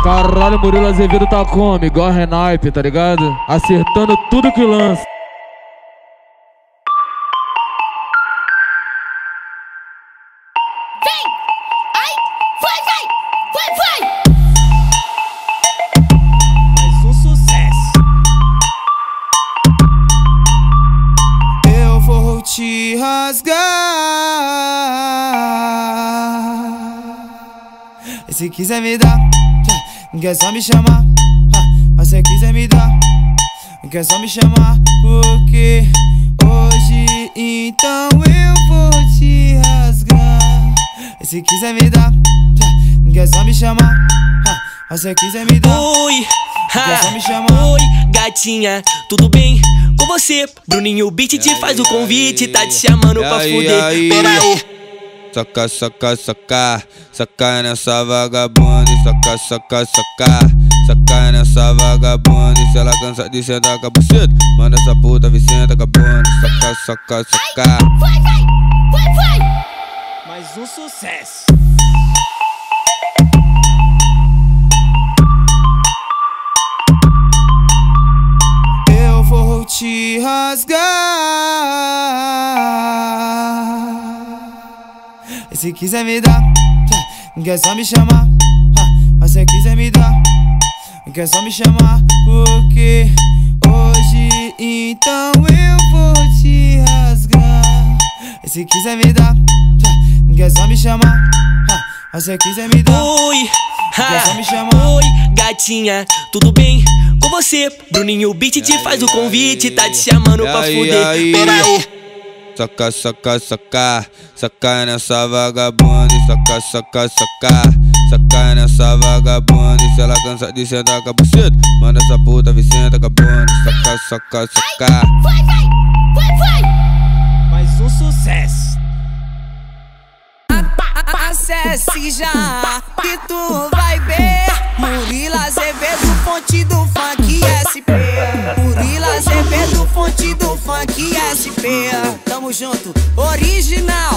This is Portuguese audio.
Caralho, Murilo Azevedo tá como? Igual Renaipe, tá ligado? Acertando tudo que lança. Vem! Ai! Vai, vai! Mais um sucesso. Eu vou te rasgar. E se quiser me dar, quer só me chamar. Mas se quiser me dar, quer só me chamar. Porque hoje então eu vou te rasgar. E se quiser me dar, quer só me chamar. Mas se quiser me dar, oi, quer só me chamar. oi, gatinha, tudo bem com você? Bruninho Beat te faz o convite, tá te chamando pra fuder. Peraí. Saca, saca, saca, saca nessa vagabunda. Saca, saca, saca, saca nessa vagabunda. Se ela cansa de sentar com a buceta, manda essa puta vir senta com a bunda. Saca, saca, saca. Vai! Mais um sucesso. Eu vou te rasgar. E se quiser me dar, quer só me chamar. Mas se quiser me dar, quer só me chamar. Porque hoje então eu vou te rasgar. E se quiser me dar, quer só me chamar. Mas se quiser me dar, oi, quer só me chamar. oi, gatinha, tudo bem com você? Bruninho Beat te faz o convite, tá te chamando pra fuder. Peraí. Saca, saca, saca, saca nessa vagabunda. Saca, saca, saca, saca nessa vagabunda. Se ela cansa de sentar com a buceta, manda essa puta vir senta com a bunda. Saca, saca, saca. Vai! Mais um sucesso. Acesse já que tu vai ver Murilo Azevedo, fonte do funk SP. Murilo Azevedo, fonte do funk SP. Tamo junto, original.